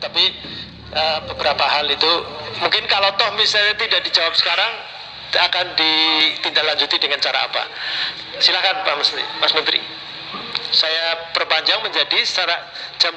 tapi beberapa hal itu mungkin kalau toh misalnya tidak dijawab sekarang akan ditindaklanjuti dengan cara apa. Silakan Pak Mas Menteri. Saya perpanjang menjadi secara jam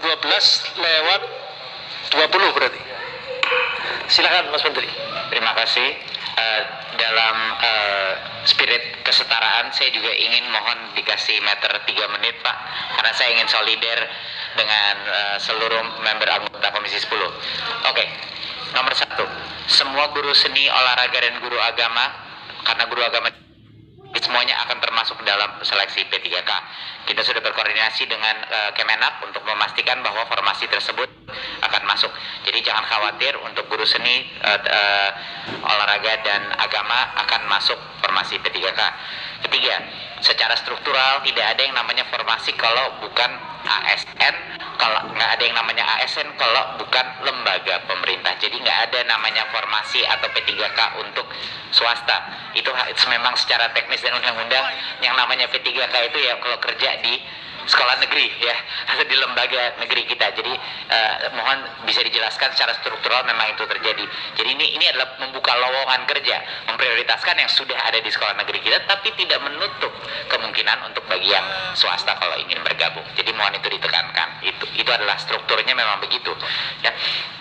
12:20 berarti. Silakan Mas Menteri. Terima kasih. Dalam spirit kesetaraan saya juga ingin mohon dikasih meter 3 menit Pak, karena saya ingin solider dengan seluruh member anggota Komisi 10. Oke. Nomor 1, semua guru seni, olahraga dan guru agama, karena guru agama semuanya akan termasuk dalam seleksi P3K. Kita sudah berkoordinasi dengan Kemenak untuk memastikan bahwa formasi tersebut akan masuk. Jadi jangan khawatir, untuk guru seni, olahraga dan agama akan masuk formasi P3K. Ketiga, secara struktural tidak ada yang namanya formasi kalau bukan ASN, kalau nggak ada yang namanya ASN kalau bukan lembaga pemerintah. Jadi nggak ada namanya formasi atau P3K untuk swasta. Itu memang secara teknis dan undang-undang yang namanya P3K itu ya kalau kerja di sekolah negeri ya, atau di lembaga negeri kita. Jadi mohon bisa dijelaskan secara struktural memang itu terjadi. Jadi ini adalah membuka lowongan kerja, memprioritaskan yang sudah ada di sekolah negeri kita, tapi tidak menutup kemungkinan untuk bagi yang swasta kalau ingin bergabung. Jadi mohon itu ditekankan. Itu adalah strukturnya memang begitu. Ya.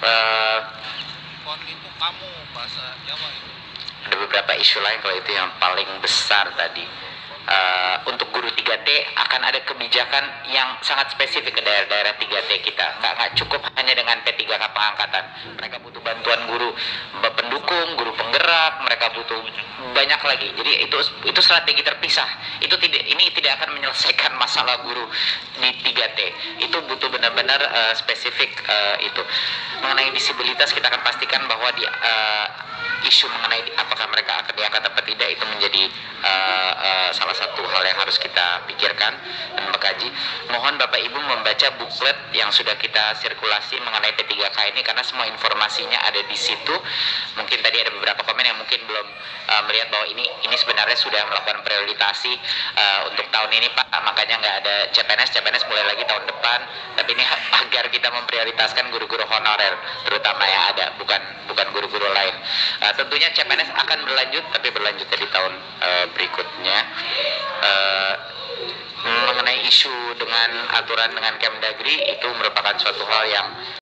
Itu kamu bahasa Jawa itu. Ada beberapa isu lain, kalau itu yang paling besar tadi. Untuk guru 3T akan ada kebijakan yang sangat spesifik ke daerah-daerah 3T kita. Nggak cukup hanya dengan P3K pengangkatan. Mereka butuh bantuan guru pendukung, guru penggerak, mereka butuh banyak lagi. Jadi itu strategi terpisah. Ini tidak akan menyelesaikan masalah guru di 3T. Itu butuh benar-benar spesifik itu. Mengenai disabilitas, kita akan pastikan bahwa isu mengenai apakah mereka akan diangkat atau tidak itu menjadi salah satu hal yang harus kita pikirkan dan mengkaji. Mohon Bapak Ibu membaca buklet yang sudah kita sirkulasi mengenai P3K ini, karena semua informasinya ada di situ. Mungkin tadi ada beberapa komen yang mungkin belum melihat bahwa ini sebenarnya sudah melakukan prioritasi untuk tahun ini Pak, makanya nggak ada CPNS mulai lagi tahun depan. Tapi ini agar kita memprioritaskan guru-guru honorer terutama yang ada, bukan guru-guru lain. Tentunya CPNS akan berlanjut, tapi berlanjutnya di tahun berikutnya. Mengenai isu dengan aturan dengan Kemdagri, itu merupakan suatu hal yang